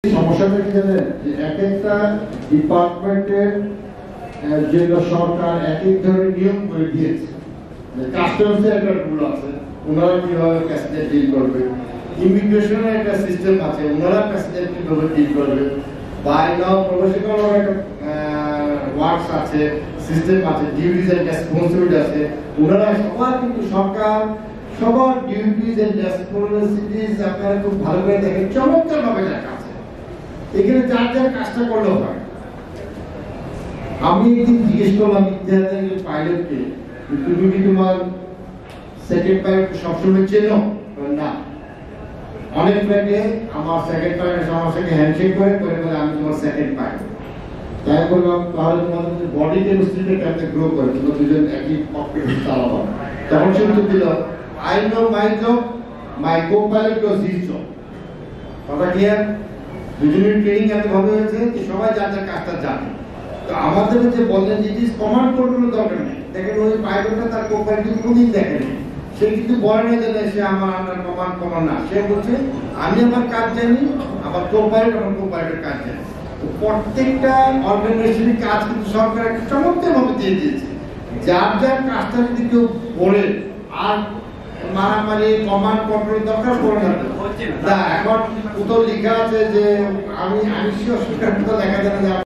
সমস্যাটা কি জানেন, যে এক একটা ডিপার্টমেন্টের জন্য সরকার এক এক ধরনের নিয়ম করে দিয়েছে। কাস্টমসের একটা রুল আছে, ওনারা কিভাবে প্যাসেঞ্জার ডিল করবে। ইমিগ্রেশনের একটা সিস্টেম আছে, ওনারা প্যাসেঞ্জার কিভাবে ডিল করবে। বাইনাও প্রবেশিকার একটা ওয়ার্কস আছে, সিস্টেম আছে, ডিউটিজ এন্ড রেসপন্সিবিলিটি আছে। ওনারা সবার কিন্তু সরকার সবার ডিউটিজ এন্ড রেসপন্সিবিলিটিস আপনারা খুব ভালো করে দেখেন, চমৎকার ভাবে লেখা আছে। এখানে যার যার কাজটা করলেও হয়। আমি একদিন জিজ্ঞেস করলাম ইতিহাসের পাইলটকে, তুমি কি তোমার সেকেন্ড পাইলট সবসময় চেনো? না। অনেক ফ্লাইটে আমার সেকেন্ড পাইলট আমার সাথে হ্যান্ডশেক করে বলে আমি তোমার সেকেন্ড পাইলট। তাই বললাম তাহলে তোমাদের বডি কেমিস্ট্রিটা কেমনে গ্রো করে, তোমরা দুজন একই ককপিট চালাবো। তখন সে উত্তর দিল, I know my job, my copilot was his job. কথা ক্লিয়ার? দুজনের ট্রেনিং এত ভাবে হয়েছে যে সবাই যার যার কাজটা জানে। তো আমাদের যে বললেন যে কমান্ড কন্ট্রোলের দরকার নেই। দেখেন ওই পাইলটটা তার কো পাইলট কোনদিন দেখেনি, সে কিন্তু বলে না যে সে আমার আন্ডার কমান্ড না। সে বলছে আমি আমার কাজ জানি, আমার কো পাইলট আমার কো পাইলটের কাজ জানি। তো প্রত্যেকটা অর্গানাইজেশনের কাজ কিন্তু সরকার একটা চমৎকার ভাবে দিয়ে দিয়েছে। যার যার কাজটা যদি কেউ বলে আর মারামারি কমান্ড কন্ট্রোল দরকার পড়ে না। এখন কোথাও লেখা আছে যে আমি শিওর সরকার দেখা যায় না।